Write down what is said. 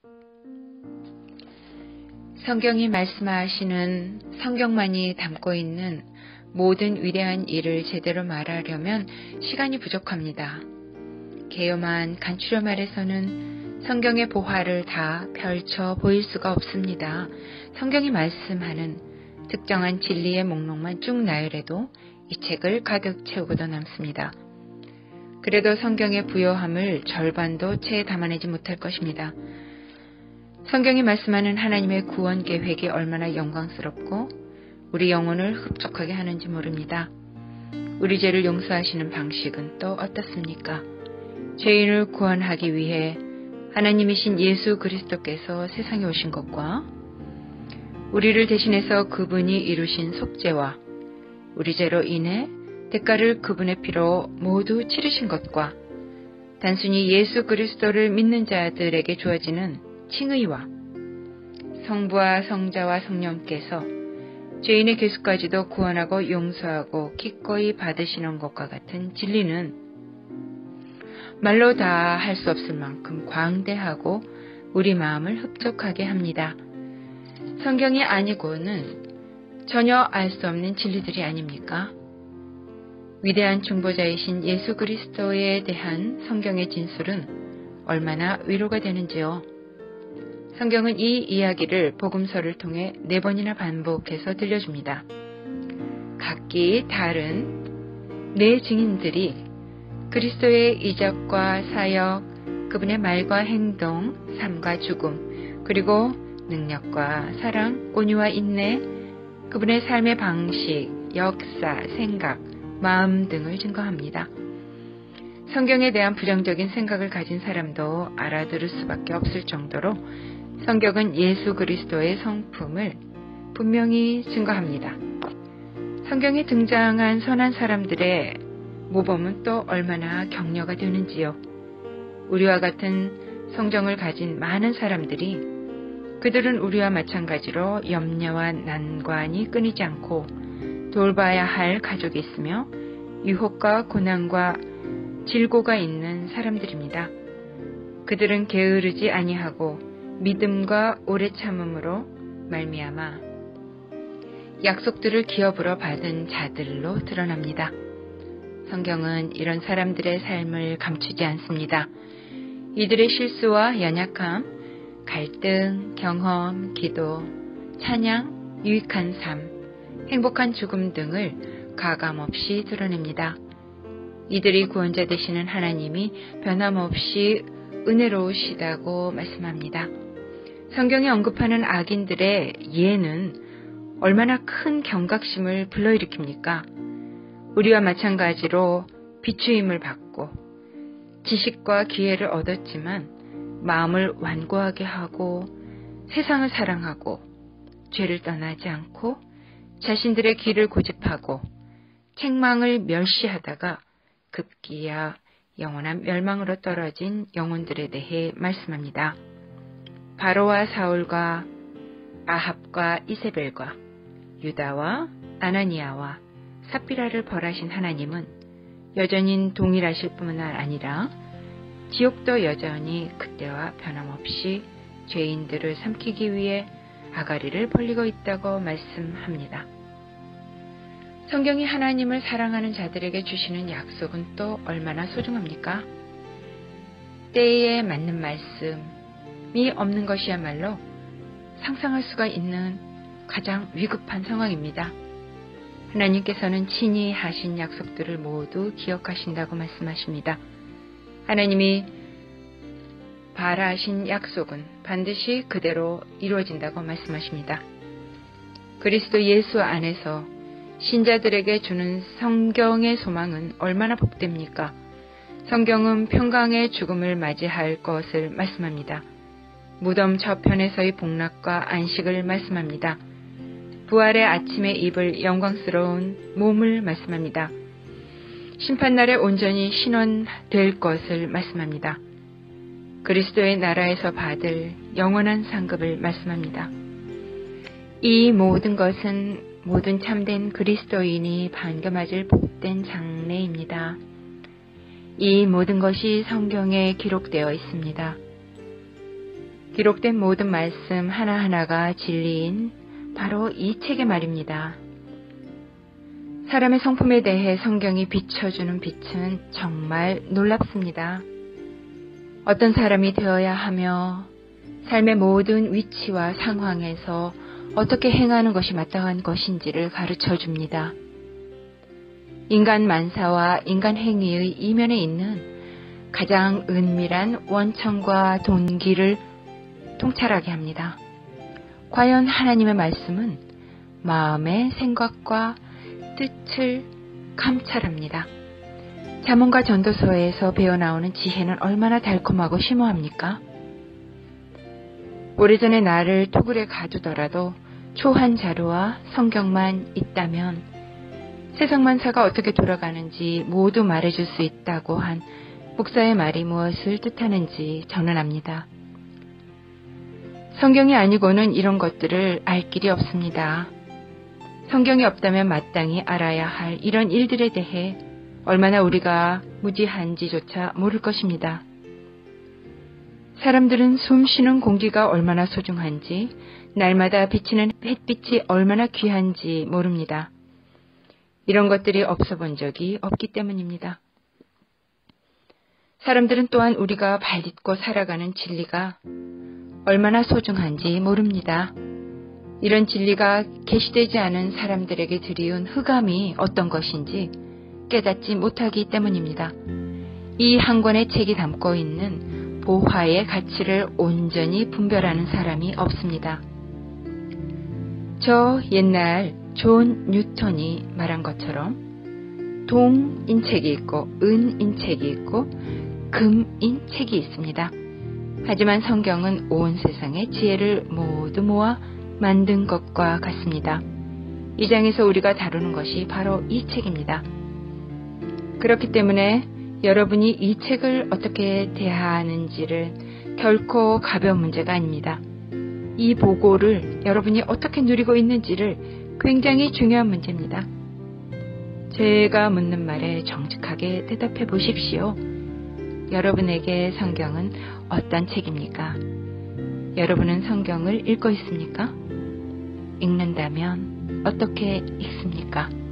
성경이 말씀하시는 성경만이 담고 있는 모든 위대한 일을 제대로 말하려면 시간이 부족합니다. 개요만 간추려 말해서는 성경의 보화를 다 펼쳐 보일 수가 없습니다. 성경이 말씀하는 특정한 진리의 목록만 쭉 나열해도 이 책을 가득 채우고도 남습니다. 그래도 성경의 부요함을 절반도 채 담아내지 못할 것입니다. 성경이 말씀하는 하나님의 구원 계획이 얼마나 영광스럽고 우리 영혼을 흡족하게 하는지 모릅니다. 우리 죄를 용서하시는 방식은 또 어떻습니까? 죄인을 구원하기 위해 하나님이신 예수 그리스도께서 세상에 오신 것과 우리를 대신해서 그분이 이루신 속죄와 우리 죄로 인해 대가를 그분의 피로 모두 치르신 것과 단순히 예수 그리스도를 믿는 자들에게 주어지는 칭의와 성부와 성자와 성령께서 죄인의 괴수까지도 구원하고 용서하고 기꺼이 받으시는 것과 같은 진리는 말로 다 할 수 없을 만큼 광대하고 우리 마음을 흡족하게 합니다. 성경이 아니고는 전혀 알 수 없는 진리들이 아닙니까? 위대한 중보자이신 예수 그리스도에 대한 성경의 진술은 얼마나 위로가 되는지요. 성경은 이 이야기를 복음서를 통해 4번이나 반복해서 들려줍니다. 각기 다른 4 증인들이 그리스도의 이적과 사역, 그분의 말과 행동, 삶과 죽음, 그리고 능력과 사랑, 온유와 인내, 그분의 삶의 방식, 역사, 생각, 마음 등을 증거합니다. 성경에 대한 부정적인 생각을 가진 사람도 알아들을 수밖에 없을 정도로 성경은 예수 그리스도의 성품을 분명히 증거합니다. 성경에 등장한 선한 사람들의 모범은 또 얼마나 격려가 되는지요. 우리와 같은 성정을 가진 많은 사람들이 그들은 우리와 마찬가지로 염려와 난관이 끊이지 않고 돌봐야 할 가족이 있으며 유혹과 고난과 질고가 있는 사람들입니다. 그들은 게으르지 아니하고 믿음과 오래 참음으로 말미암아 약속들을 기업으로 받은 자들로 드러납니다. 성경은 이런 사람들의 삶을 감추지 않습니다. 이들의 실수와 연약함, 갈등, 경험, 기도, 찬양, 유익한 삶, 행복한 죽음 등을 가감없이 드러냅니다. 이들이 구원자 되시는 하나님이 변함없이 은혜로우시다고 말씀합니다. 성경이 언급하는 악인들의 예는 얼마나 큰 경각심을 불러일으킵니까? 우리와 마찬가지로 비추임을 받고 지식과 기회를 얻었지만 마음을 완고하게 하고 세상을 사랑하고 죄를 떠나지 않고 자신들의 길을 고집하고 책망을 멸시하다가 급기야 영원한 멸망으로 떨어진 영혼들에 대해 말씀합니다. 바로와 사울과 아합과 이세벨과 유다와 아나니아와 삽비라를 벌하신 하나님은 여전히 동일하실 뿐만 아니라 지옥도 여전히 그때와 변함없이 죄인들을 삼키기 위해 아가리를 벌리고 있다고 말씀합니다. 성경이 하나님을 사랑하는 자들에게 주시는 약속은 또 얼마나 소중합니까? 때에 맞는 말씀이 없는 것이야말로 상상할 수가 있는 가장 위급한 상황입니다. 하나님께서는 친히 하신 약속들을 모두 기억하신다고 말씀하십니다. 하나님이 바라신 약속은 반드시 그대로 이루어진다고 말씀하십니다. 그리스도 예수 안에서 신자들에게 주는 성경의 소망은 얼마나 복됩니까? 성경은 평강의 죽음을 맞이할 것을 말씀합니다. 무덤 저편에서의 복락과 안식을 말씀합니다. 부활의 아침에 입을 영광스러운 몸을 말씀합니다. 심판날에 온전히 신원될 것을 말씀합니다. 그리스도의 나라에서 받을 영원한 상급을 말씀합니다. 이 모든 것은 모든 참된 그리스도인이 반겨맞을 복된 장래입니다. 이 모든 것이 성경에 기록되어 있습니다. 기록된 모든 말씀 하나하나가 진리인 바로 이 책의 말입니다. 사람의 성품에 대해 성경이 비춰주는 빛은 정말 놀랍습니다. 어떤 사람이 되어야 하며 삶의 모든 위치와 상황에서 어떻게 행하는 것이 마땅한 것인지를 가르쳐 줍니다. 인간 만사와 인간 행위의 이면에 있는 가장 은밀한 원천과 동기를 통찰하게 합니다. 과연 하나님의 말씀은 마음의 생각과 뜻을 감찰합니다. 잠언과 전도서에서 배어나오는 지혜는 얼마나 달콤하고 심오합니까? 오래전에 나를 토굴에 가두더라도 초한 자료와 성경만 있다면 세상 만사가 어떻게 돌아가는지 모두 말해줄 수 있다고 한 목사의 말이 무엇을 뜻하는지 저는 압니다. 성경이 아니고는 이런 것들을 알 길이 없습니다. 성경이 없다면 마땅히 알아야 할 이런 일들에 대해 얼마나 우리가 무지한지조차 모를 것입니다. 사람들은 숨 쉬는 공기가 얼마나 소중한지, 날마다 비치는 햇빛이 얼마나 귀한지 모릅니다. 이런 것들이 없어 본 적이 없기 때문입니다. 사람들은 또한 우리가 발딛고 살아가는 진리가 얼마나 소중한지 모릅니다. 이런 진리가 계시되지 않은 사람들에게 드리운 흑암이 어떤 것인지 깨닫지 못하기 때문입니다. 이 한 권의 책이 담고 있는 보화의 가치를 온전히 분별하는 사람이 없습니다. 저 옛날 존 뉴턴이 말한 것처럼 동인책이 있고 은인책이 있고 금인책이 있습니다. 하지만 성경은 온 세상의 지혜를 모두 모아 만든 것과 같습니다. 이 장에서 우리가 다루는 것이 바로 이 책입니다. 그렇기 때문에 여러분이 이 책을 어떻게 대하는지를 결코 가벼운 문제가 아닙니다. 이 보고를 여러분이 어떻게 누리고 있는지를 굉장히 중요한 문제입니다. 제가 묻는 말에 정직하게 대답해 보십시오. 여러분에게 성경은 어떤 책입니까? 여러분은 성경을 읽고 있습니까? 읽는다면 어떻게 읽습니까?